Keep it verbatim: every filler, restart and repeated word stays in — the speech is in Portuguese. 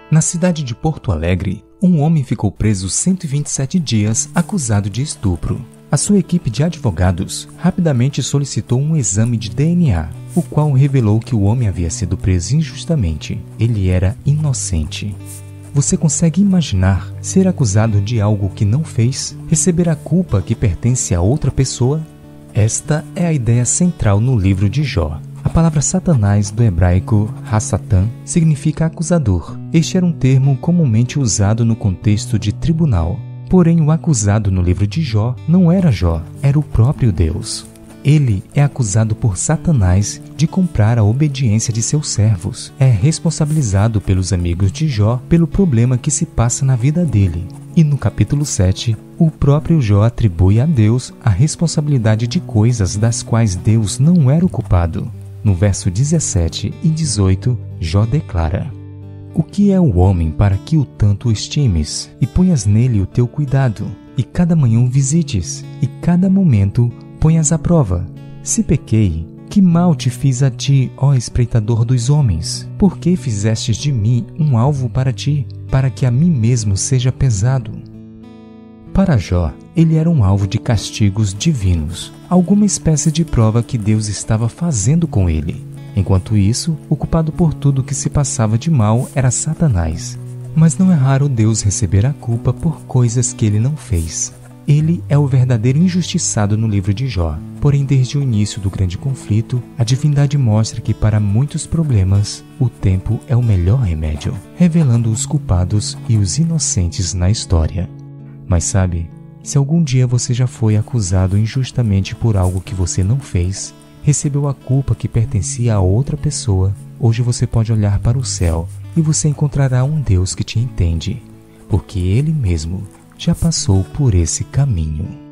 Na cidade de Porto Alegre, um homem ficou preso cento e vinte e sete dias acusado de estupro. A sua equipe de advogados rapidamente solicitou um exame de D N A, o qual revelou que o homem havia sido preso injustamente. Ele era inocente. Você consegue imaginar ser acusado de algo que não fez? Receber a culpa que pertence a outra pessoa? Esta é a ideia central no livro de Jó. A palavra Satanás, do hebraico Hassatan, significa acusador. Este era um termo comumente usado no contexto de tribunal. Porém, o acusado no livro de Jó não era Jó, era o próprio Deus. Ele é acusado por Satanás de comprar a obediência de seus servos. É responsabilizado pelos amigos de Jó pelo problema que se passa na vida dele. E no capítulo sete, o próprio Jó atribui a Deus a responsabilidade de coisas das quais Deus não era o culpado. No verso dezessete e dezoito, Jó declara: O que é o homem para que o tanto estimes, e ponhas nele o teu cuidado, e cada manhã o visites, e cada momento ponhas à prova? Se pequei, que mal te fiz a ti, ó espreitador dos homens? Por que fizestes de mim um alvo para ti, para que a mim mesmo seja pesado? Para Jó, ele era um alvo de castigos divinos, alguma espécie de prova que Deus estava fazendo com ele. Enquanto isso, o culpado por tudo que se passava de mal era Satanás. Mas não é raro Deus receber a culpa por coisas que ele não fez. Ele é o verdadeiro injustiçado no livro de Jó. Porém, desde o início do grande conflito, a divindade mostra que para muitos problemas, o tempo é o melhor remédio, revelando os culpados e os inocentes na história. Mas sabe, se algum dia você já foi acusado injustamente por algo que você não fez, recebeu a culpa que pertencia a outra pessoa, hoje você pode olhar para o céu e você encontrará um Deus que te entende, porque Ele mesmo já passou por esse caminho.